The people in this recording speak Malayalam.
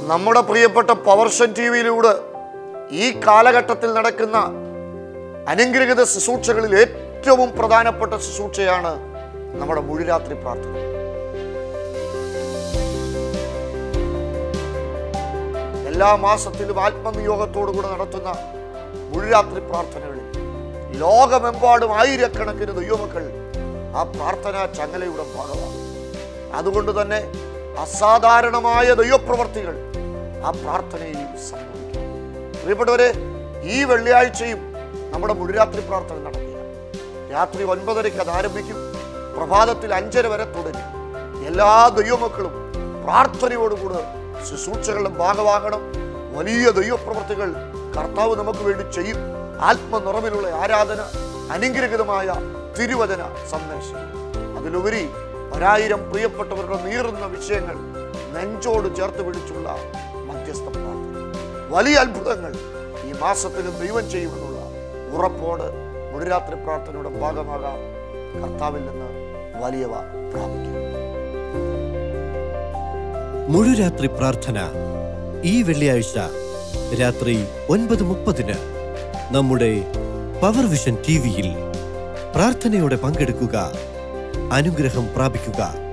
നമ്മുടെ പ്രിയപ്പെട്ട പവർഷൻ ടിവിയിലൂടെ ഈ കാലഘട്ടത്തിൽ നടക്കുന്ന അനുഗ്രഹീത ശുശ്രൂഷകളിൽ ഏറ്റവും പ്രധാനപ്പെട്ട ശുശ്രൂഷയാണ് നമ്മുടെ മുഴുരാത്രി പ്രാർത്ഥന. എല്ലാ മാസത്തിലും ആത്മനിയോഗത്തോടുകൂടെ നടത്തുന്ന മുഴുരാത്രി പ്രാർത്ഥനകളിൽ ലോകമെമ്പാടും ആയിരക്കണക്കിന് ദൈവമക്കൾ ആ പ്രാർത്ഥനാ ചങ്ങലയുടെ ഭാഗമാണ്. അതുകൊണ്ട് തന്നെ അസാധാരണമായ ദൈവപ്രവർത്തികൾ ആ പ്രാർത്ഥനയിൽ സംഭവിക്കും. പ്രിയപ്പെട്ടവരെ, ഈ വെള്ളിയാഴ്ചയും നമ്മുടെ മുഴുരാത്രി പ്രാർത്ഥന നടക്കുക. രാത്രി 9:30 അത് ആരംഭിക്കും. പ്രഭാതത്തിൽ 5:30 വരെ തുടരും. എല്ലാ ദൈവമക്കളും പ്രാർത്ഥനയോടുകൂടെ ശുശ്രൂഷകളുടെ ഭാഗമാകണം. വലിയ ദൈവപ്രവർത്തികൾ കർത്താവ് നമുക്ക് വേണ്ടി ചെയ്യും. ആത്മനിറവിലുള്ള ആരാധന, അനുഗ്രഹീതമായ തിരുവചന സന്ദേശം, അതിലുപരി 1000 പ്രിയപ്പെട്ടവരുടെ നീറുന്ന വിഷയങ്ങൾ നെഞ്ചോട് ചേർത്ത് പിടിച്ചുള്ള മധ്യസ്ഥ പ്രാർത്ഥന. വലിയ അത്ഭുതങ്ങൾ ഈ മാസത്തിലും ദൈവം ചെയ്യുമെന്നുള്ള ഉറപ്പോട് മുഴുരാത്രി പ്രാർത്ഥനയുടെ ഭാഗമാകാം. കർത്താവിൽ നിന്ന് വലിയവ പ്രാപിക്കും. മുഴുരാത്രി പ്രാർത്ഥന ഈ വെള്ളിയാഴ്ച രാത്രി 9:30 നമ്മുടെ പവർവിഷൻ ടിവിയിൽ. പ്രാർത്ഥനയോടെ പങ്കെടുക്കുക, അനുഗ്രഹം പ്രാപിക്കുക.